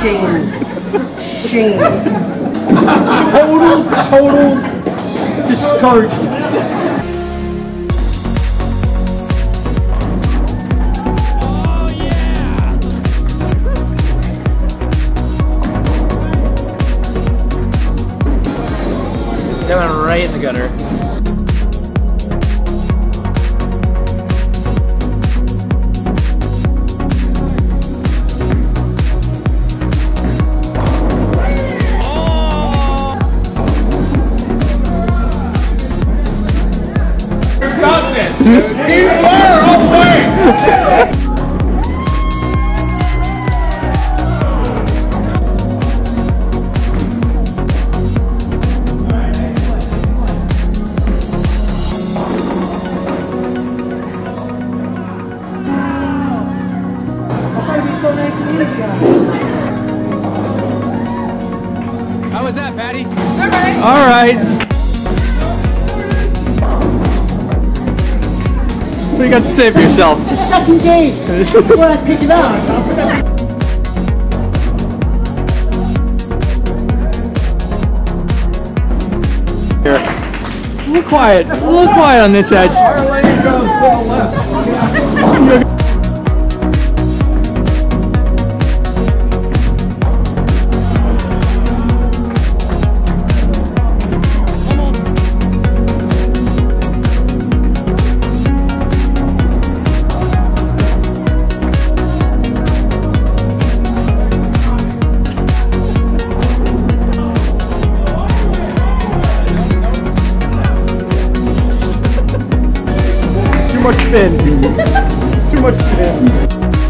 Shame. Shame. Total discouragement. That went right in the gutter. Keep fire all the way! How was that, Patty? All right. What do you got to say for yourself? It's a second game. That's when I pick it up. Here. A little quiet on this edge. Our lane goes to the left. Too much spin. Too much spin.